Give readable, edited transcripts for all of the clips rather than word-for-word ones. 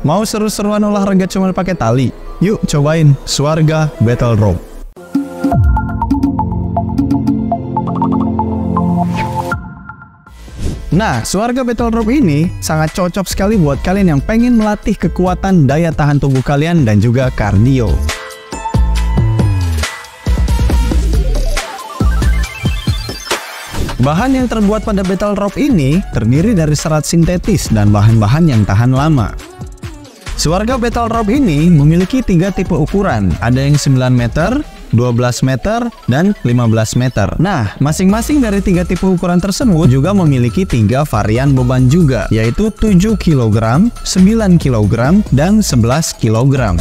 Mau seru-seruan olahraga cuma pakai tali? Yuk cobain Swarga Battle Rope. Nah, Swarga Battle Rope ini sangat cocok sekali buat kalian yang pengen melatih kekuatan daya tahan tubuh kalian dan juga kardio. Bahan yang terbuat pada Battle Rope ini terdiri dari serat sintetis dan bahan-bahan yang tahan lama. Swarga Battle Rope ini memiliki 3 tipe ukuran, ada yang 9 meter, 12 meter, dan 15 meter. Nah, masing-masing dari 3 tipe ukuran tersebut juga memiliki 3 varian beban juga, yaitu 7 kg, 9 kg, dan 11 kg.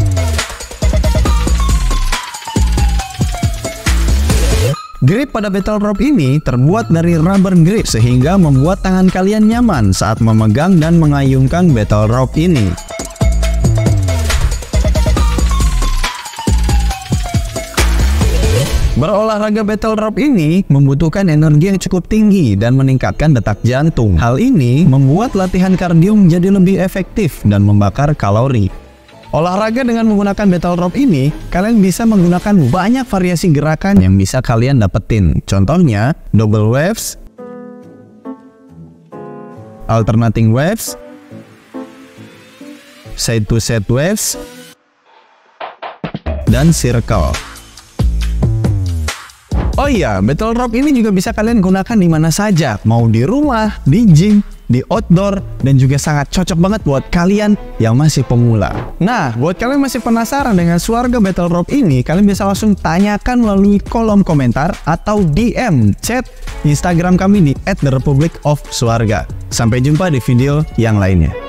Grip pada Battle Rope ini terbuat dari rubber grip sehingga membuat tangan kalian nyaman saat memegang dan mengayunkan Battle Rope ini. Berolahraga Battle Rope ini membutuhkan energi yang cukup tinggi dan meningkatkan detak jantung. Hal ini membuat latihan kardio menjadi lebih efektif dan membakar kalori. Olahraga dengan menggunakan Battle Rope ini, kalian bisa menggunakan banyak variasi gerakan yang bisa kalian dapetin. Contohnya, double waves, alternating waves, side to side waves, dan circle. Oh iya, Battle Rope ini juga bisa kalian gunakan di mana saja, mau di rumah, di gym, di outdoor, dan juga sangat cocok banget buat kalian yang masih pemula. Nah, buat kalian masih penasaran dengan Swarga Battle Rope ini, kalian bisa langsung tanyakan melalui kolom komentar atau DM chat Instagram kami di @therepublicofswarga. Sampai jumpa di video yang lainnya.